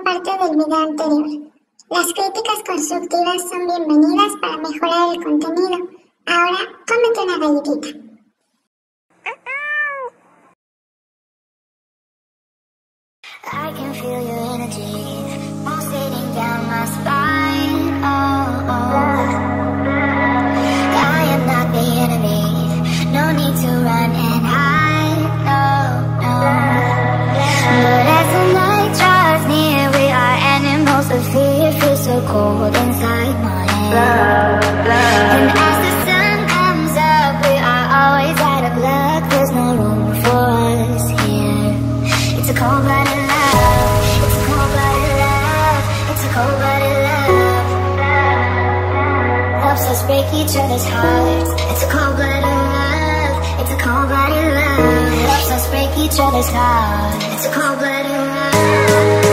parte del video anterior. Las críticas constructivas son bienvenidas para mejorar el contenido. Ahora, cómete una galletita. I can feel your energy pulsating down my spine. Oh, oh. I am not the enemy. No need to run and hide. No, no. But as the night draws near, we are animals of fear. Feel so cold inside my head. And as the sun comes up, we are always out of luck. There's no room for us here. It's a cold-blooded love. It's a cold-blooded love. It's a cold-blooded love. Helps us break each other's hearts. It's a cold-blooded love. It's a cold-blooded love. Helps us break each other's hearts. It's a cold-blooded love.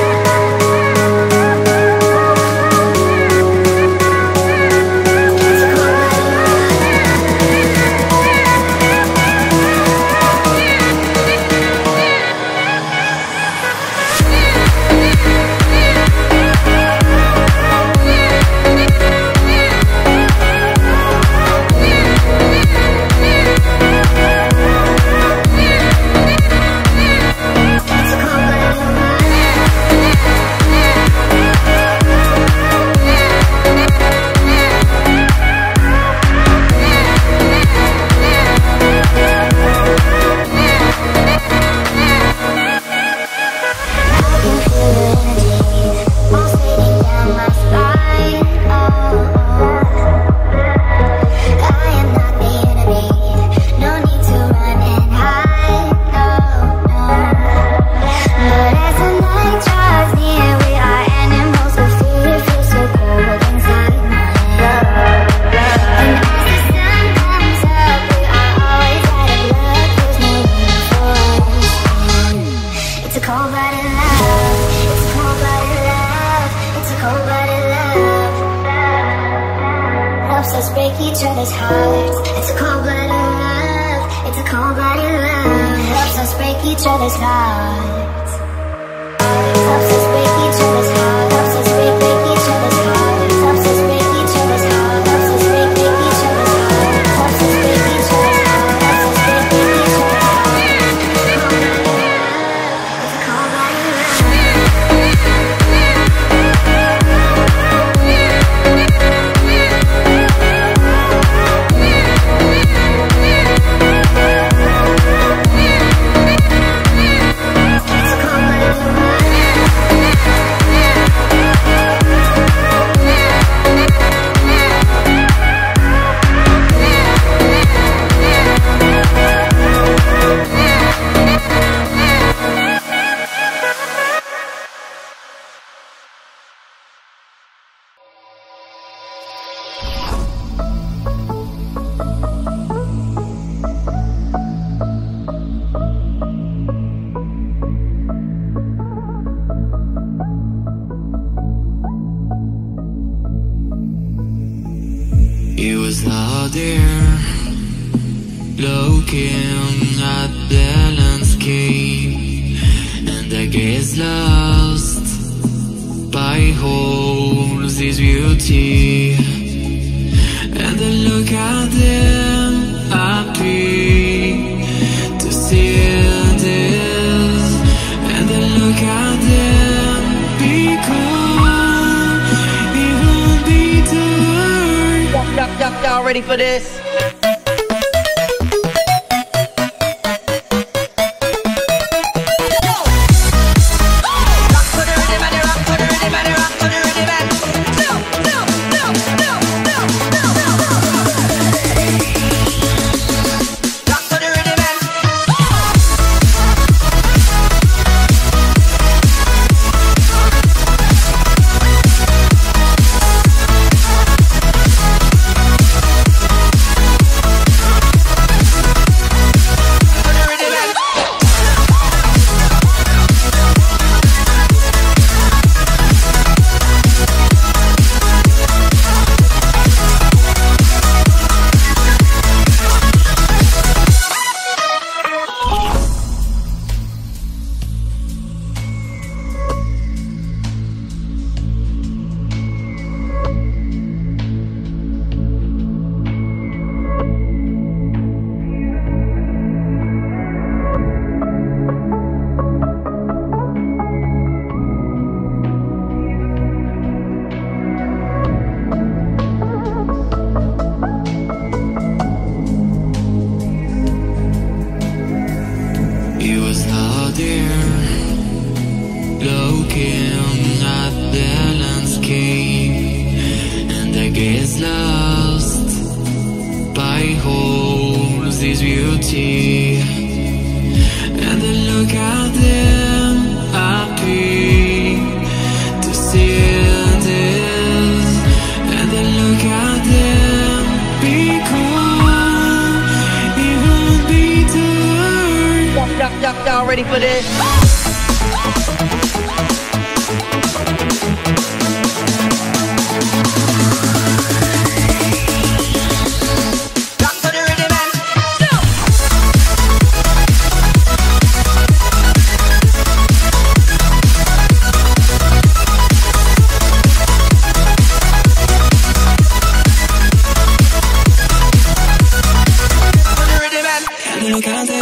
It was out there, looking at the landscape, and I gazed lost by holes this beauty. And I look at them, happy to see this. And I look at them, become even bitter. Y'all ready for this? holds this beauty, and then look at them happy to see this, and then look at them be cool, even bitter. Y'all ready for this? Look out there.